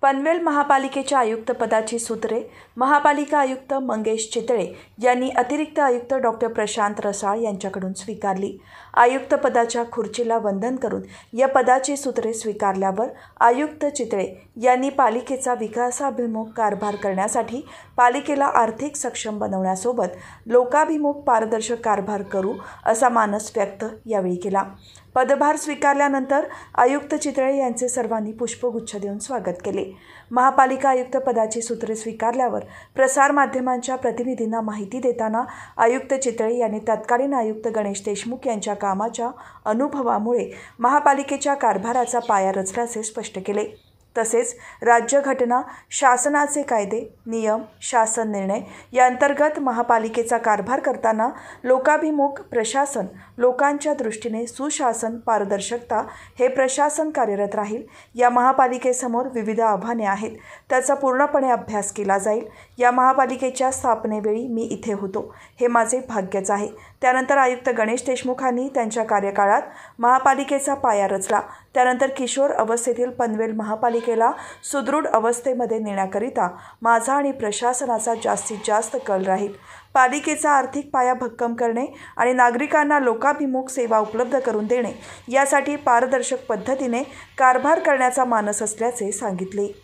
पनवेल महापालिकेच्या आयुक्तपदाची सूत्रे महापालिका आयुक्त मंगेश चितळे यांनी अतिरिक्त आयुक्त डॉक्टर प्रशांत रसाळ यांच्याकडून स्वीकारली। आयुक्तपदाच्या खुर्चीला वंदन करून या पदाची सूत्रे स्वीकारल्यावर आयुक्त चितळे यांनी पालिकेचा विकासाभिमुख कारभार करण्यासाठी पालिकेला आर्थिक सक्षम बनवण्यासोबत लोकाभिमुख पारदर्शक कारभार करू असा मानस व्यक्त यावेळी केला। पदभार स्वीकारल्यानंतर आयुक्त चितळे यांचे सर्वांनी पुष्पगुच्छ देऊन स्वागत केले। महापालिका आयुक्त पदाची सूत्रे स्वीकारल्यावर प्रसार माध्यमांच्या प्रतिनिधींना माहिती देताना आयुक्त चितळे यांनी तत्कालीन आयुक्त गणेश देशमुख यांच्या कामाच्या अनुभवामुळे महापालिकेच्या कारभाराचा पाया रचल्याचे स्पष्ट केले। तसेच राज्यघटना, शासनाचे कायदे, नियम, शासन निर्णय यांतर्गत महापालिकेचा कारभार करताना लोकाभिमुख प्रशासन, लोकांच्या दृष्टीने सुशासन, पारदर्शकता हे प्रशासन कार्यरत राहील। या महापालिकेसमोर विविध आव्हाने आहेत, त्याचा पूर्णपणे अभ्यास केला जाईल। या महापालिकेच्या स्थापनेवेळी मी इथे होतो, हे माझे भाग्यच आहे। त्यानंतर आयुक्त गणेश देशमुखांनी त्यांच्या कार्यकाळात महापालिकेचा पाया रचला। त्यानंतर किशोर अवस्थेतील पनवेल महापालिकेला सुदृढ अवस्थेमध्ये नेण्याकरिता माझा आणि प्रशासनाचा जास्तीत जास्त कल राहील। पालिकेचा आर्थिक पाया भक्कम करणे आणि नागरिकांना लोकाभिमुख सेवा उपलब्ध करून देणे यासाठी पारदर्शक पद्धतीने कारभार करण्याचा मानस असल्याचे सांगितले।